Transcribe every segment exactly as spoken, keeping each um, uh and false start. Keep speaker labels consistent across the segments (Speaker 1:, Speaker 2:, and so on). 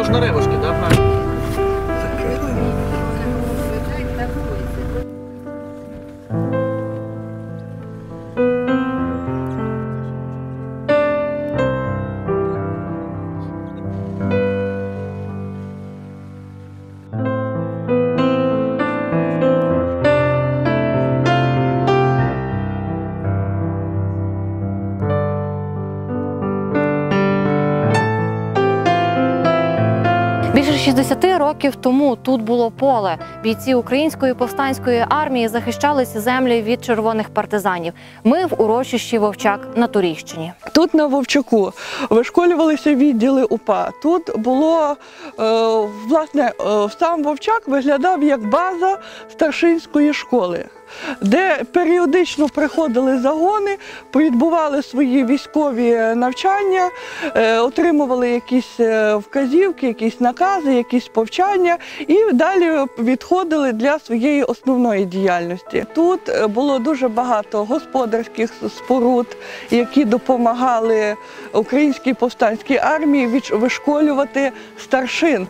Speaker 1: вздовж Наревушки, так, правильно?
Speaker 2: Більше шістдесяти років тому тут було поле. Бійці Української повстанської армії захищали ці землі від червоних партизанів. Ми в урочищі Вовчак на Турійщині.
Speaker 3: Тут на Вовчаку вишколювалися відділи УПА. Тут було, власне, сам Вовчак виглядав як база старшинської школи, де періодично приходили загони, відбували свої військові навчання, отримували якісь вказівки, якісь накази, якісь повчання і далі відходили для своєї основної діяльності. Тут було дуже багато господарських споруд, які допомагали Українській повстанській армії вишколювати старшин.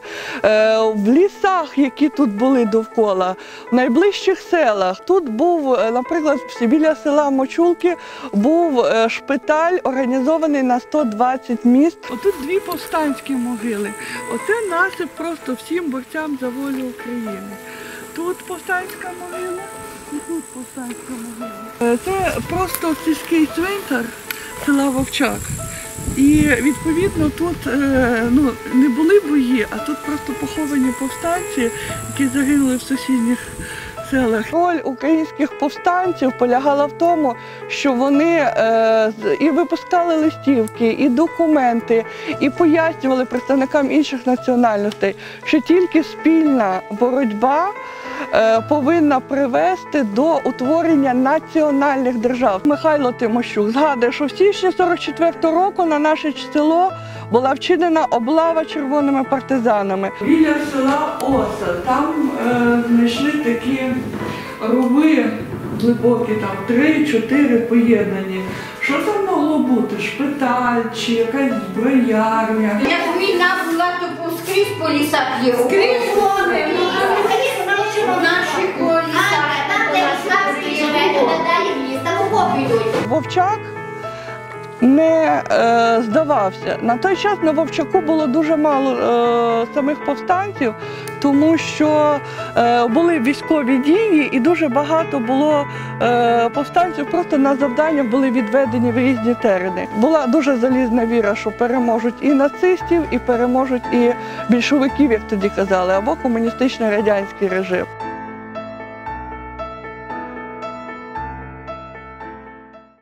Speaker 3: В лісах, які тут були довкола, в найближчих селах, тут був, наприклад, біля села Мочулки був шпиталь, організований на сто двадцять міст. Отут дві повстанські могили. Оце насип просто всім борцям за волю України. Тут повстанська могила і тут повстанська могила. Це просто сільський цвинтар села Вовчак. І, відповідно, тут ну, не були бої, а тут просто поховані повстанці, які загинули в сусідніх селах. Роль українських повстанців полягала в тому, що вони е, і випускали листівки, і документи, і пояснювали представникам інших національностей, що тільки спільна боротьба е, повинна привести до утворення національних держав. Михайло Тимощук згадує, що в січні сорок четвертого року на наше село була вчинена облава червоними партизанами. Біля села Оса, там е, знайшли такі рови глибокі, там три-чотири поєднані. Що там могло бути? Шпиталь чи якась зброярня?
Speaker 4: Як війна була, то скрізь по лісах є. Скрізь вони. Наші по лісах. Там, де лісах живете, далі в ліс, там окопи йдуть.
Speaker 3: Вовчак не е, здавався. На той час на Вовчаку було дуже мало е, самих повстанців, тому що е, були військові дії і дуже багато було е, повстанців, просто на завданнях були відведені в різні терени. Була дуже залізна віра, що переможуть і нацистів, і переможуть і більшовиків, як тоді казали, або комуністичний радянський режим.